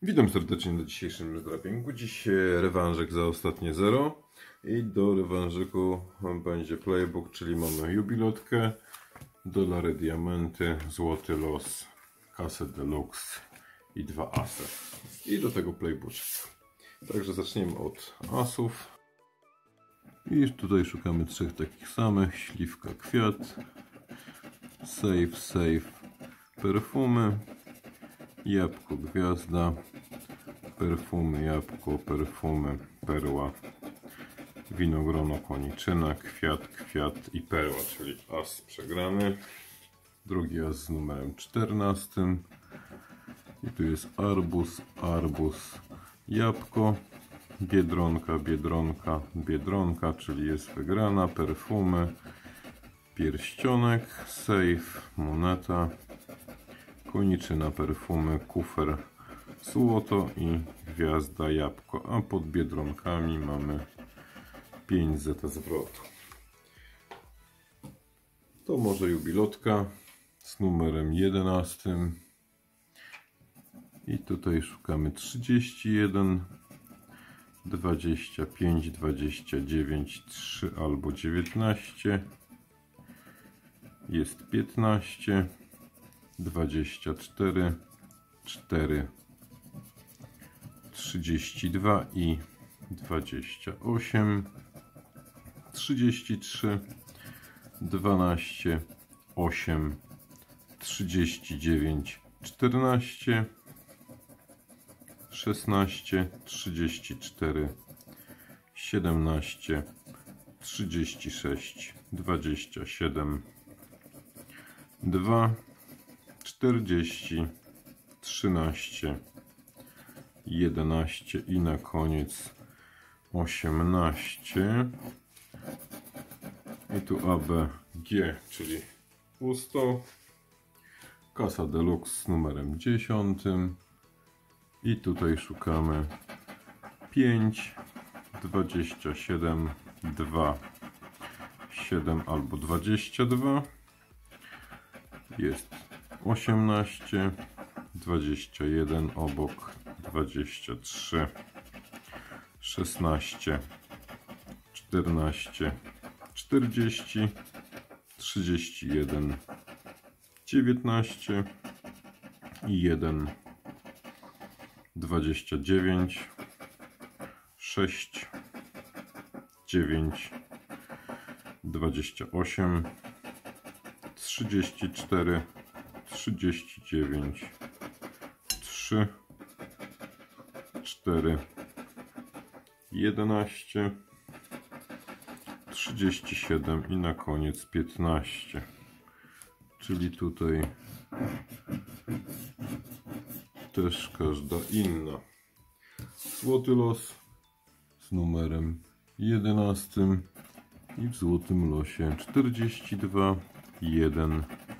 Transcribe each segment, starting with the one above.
Witam serdecznie na dzisiejszym zdrapięgu. Dziś rewanżyk za ostatnie 0 i do rewanżyku będzie playbook, czyli mamy jubilotkę, dolary, diamenty, złoty los, kasę deluxe i 2 asy. I do tego playbook. Także zaczniemy od asów. I tutaj szukamy 3 takich samych: śliwka, kwiat, save, perfumy, jabłko, gwiazda, perfumy, jabłko, perfumy, perła, winogrono, koniczyna, kwiat i perła, czyli as przegrany. Drugi as z numerem 14. I tu jest arbuz, jabłko, biedronka, czyli jest wygrana, perfumy, pierścionek, save, moneta, koniczyna, perfumy, kufer, złoto i gwiazda, jabłko, a pod biedronkami mamy 5 zeta zwrotu. To może jubilotka z numerem 11 i tutaj szukamy 31, 25, 29, 3 albo 19, jest 15, 24, 4, 32 i 28, 33, 12, 8, 39, 14, 16, 34, 17, 36, 27, 2, 40, 13, 11 i na koniec 18. I tu ABG, czyli pusto. Kasa deluxe z numerem 10. I tutaj szukamy 5, 27, 2, 7 albo 22. Jest 18, 21 obok, 23, 16, 14, 40, 31, 19 i 1, 29, 6, 9, 28, 34, 39, 3, 4, 11, 37 i na koniec 15. Czyli tutaj też każda inna. Złoty los z numerem 11 i w złotym losie 42, 1,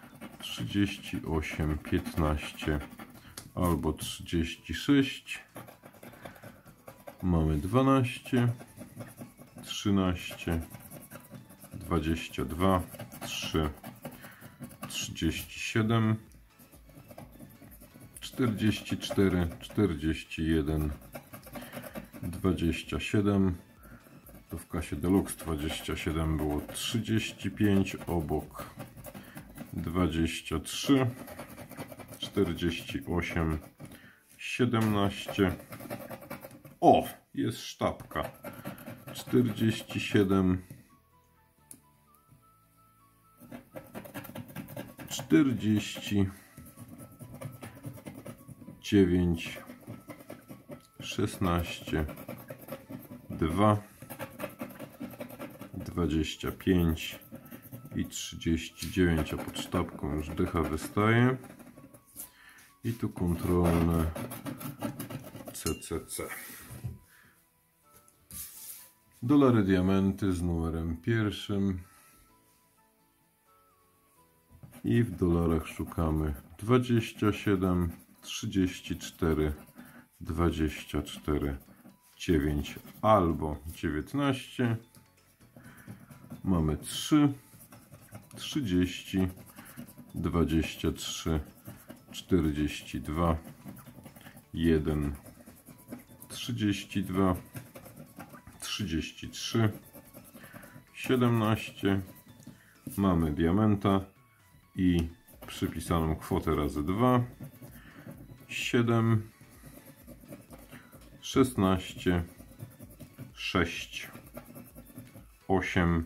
38, 15 albo 36. Mamy 12, 13, 22, 3, 37, 44, 41, 27. To w kasie deluxe 27 było 35 obok, 23, 48, 17. O, jest sztabka. 47, 40, 9, 16, 2, 25 i 39, a pod sztabką już dycha wystaje. I tu kontrolne CCC. Dolary, diamenty z numerem 1. I w dolarach szukamy 27, 34, 24, 9 albo 19. Mamy 3, 30, 23, 42 1, 32, 33, 17. Mamy diamenta i przypisaną kwotę razy 2, 7, 16, 6, 8,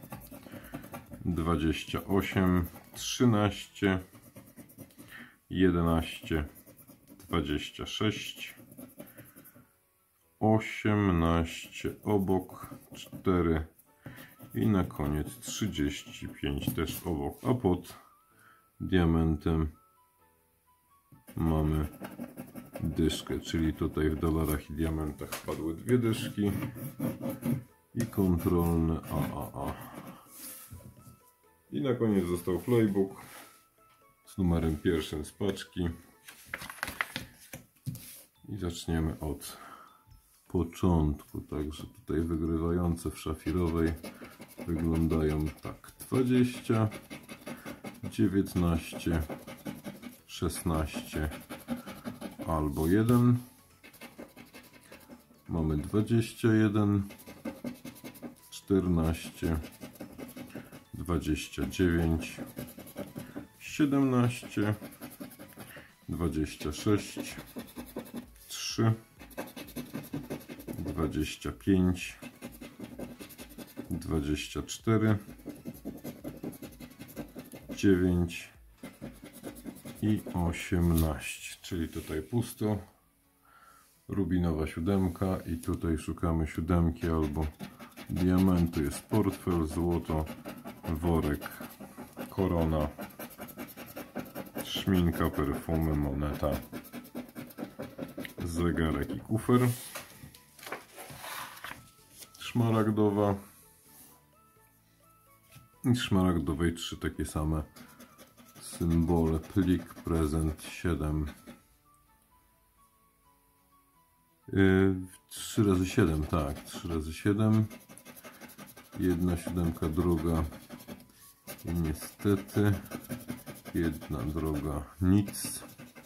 28, 13, 11, 26, 18 obok, 4 i na koniec 35 też obok, a pod diamentem mamy dyszkę, czyli tutaj w dolarach i diamentach wpadły dwie dyszki i kontrolne AAA. I na koniec został playbook z numerem pierwszym z paczki. I zaczniemy od początku, także tutaj wygrywające w szafirowej wyglądają tak: 20, 19, 16 albo 1. Mamy 21, 14, 29, 17, 26, 3, 25, 24, 9 i 18, czyli tutaj pusto. Rubinowa siódemka i tutaj szukamy siódemki albo diamentu. Jest portfel, złoto, worek, korona, szminka, perfumy, moneta, zegarek i kufer. Szmaragdowa i z szmaragdowej 3 takie same symbole. Plik, prezent, 7. 3 razy 7, tak, 3 razy 7. Jedna siódemka, druga i niestety jedna, druga, nic.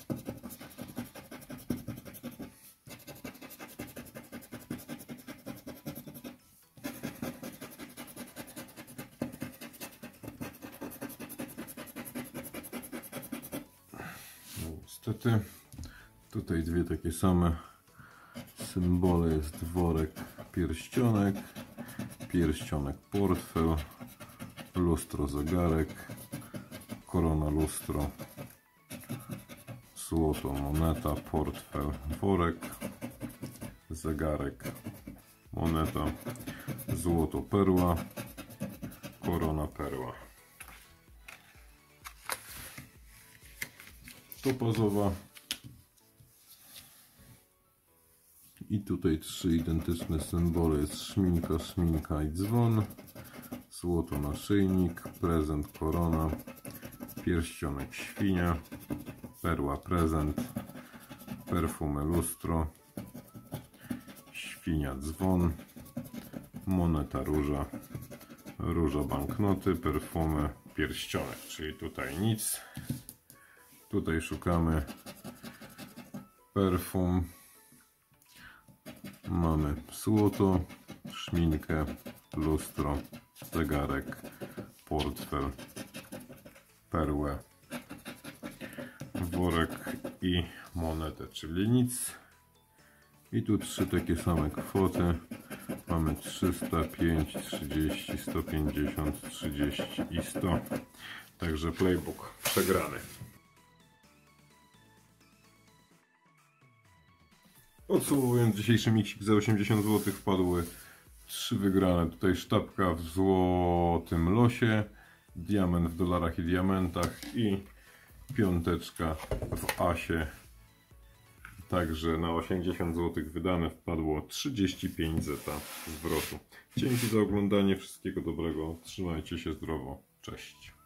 No, niestety tutaj dwie takie same symbole. Jest worek, pierścionek, pierścionek, portfel, lustro, zegarek, korona, lustro, złoto, moneta, portfel, worek, zegarek, moneta, złoto, perła, korona, perła. Topazowa. I tutaj 3 identyczne symbole. Jest szminka, szminka i dzwon. Złoto, naszyjnik, prezent, korona, pierścionek, świnia, perła, prezent, perfumy, lustro, świnia, dzwon, moneta, róża, róża, banknoty, perfumy, pierścionek, czyli tutaj nic. Tutaj szukamy perfum. Mamy złoto, szminkę, lustro, zegarek, portfel, perłę, worek i monetę, czyli nic. I tu 3 takie same kwoty. Mamy 300, 5, 30, 150, 30 i 100. Także playbook przegrany. Podsumowując dzisiejszy miksik za 80 zł wpadły 3 wygrane. Tutaj sztabka w złotym losie, diament w dolarach i diamentach i piąteczka w asie. Także na 80 zł wydane wpadło 35 zeta zwrotu. Dzięki za oglądanie, wszystkiego dobrego, trzymajcie się zdrowo, cześć.